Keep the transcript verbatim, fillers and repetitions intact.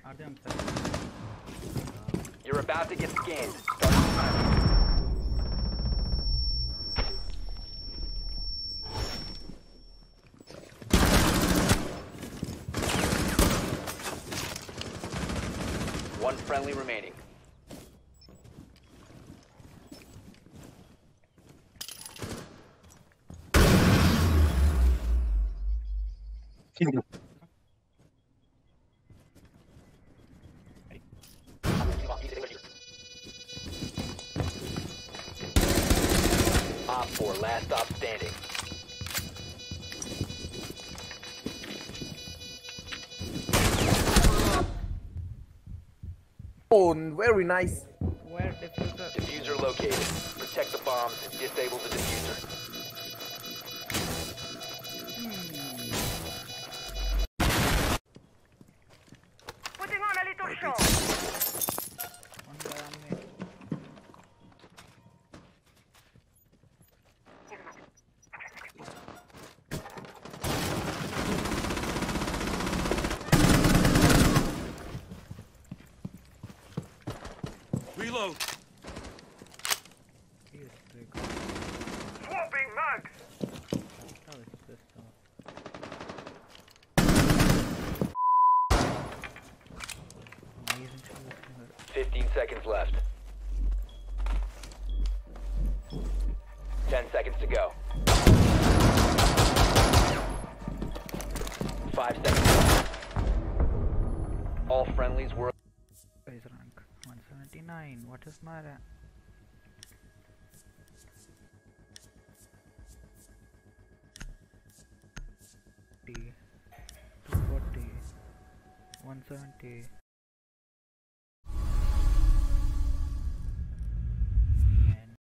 You're about to get scanned. Start the timer. One friendly remaining. Op four, last stop standing. Oh, very nice. Where diffuser? Diffuser located. Protect the bombs and disable the diffuser. Putting on a little show. One guy on me. Reload. He is big. Swapping mags. How is this though? Amazing shot. Fifteen seconds left. Ten seconds to go. Five seconds left. All friendlies were. His rank one seventy-nine. What is my rank? two forty, one seventy.